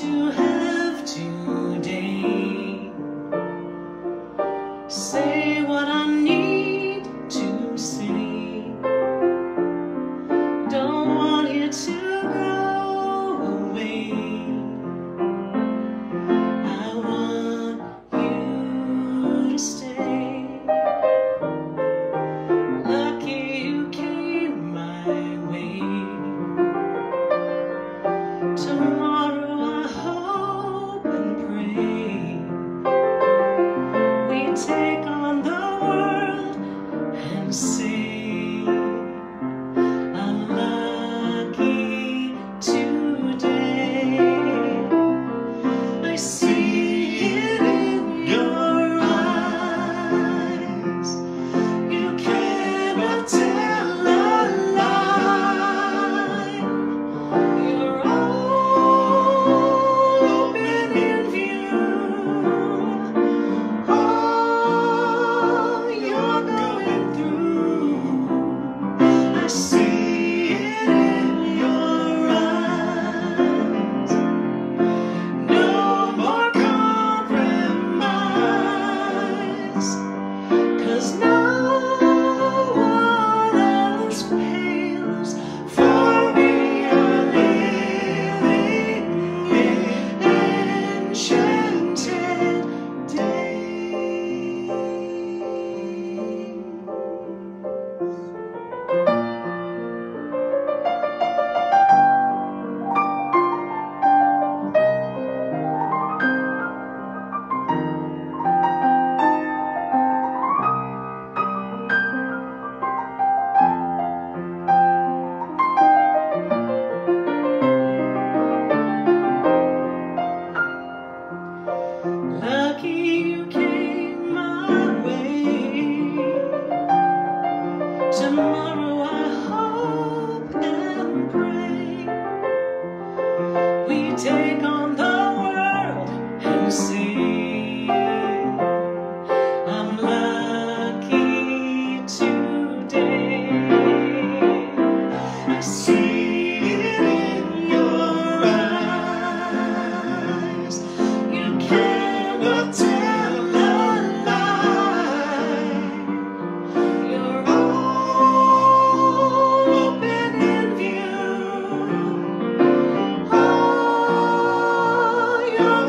to have today. Say what I need to say. Don't want you to go away. I want you to stay. Lucky you came my way. Tomorrow I hope and pray we take on the world and say I'm lucky today. I see it in your eyes. You cannot tell a lie. You're all open in view. All you're going through, I see it in your eyes. No more compromise, 'cause no one else pales for me. You're living in enchanted days. Lucky you came my way. Tomorrow I hope and pray we take on the world and say I'm lucky today. I see it in your eyes. You cannot tell a lie. You're all open in view. All you're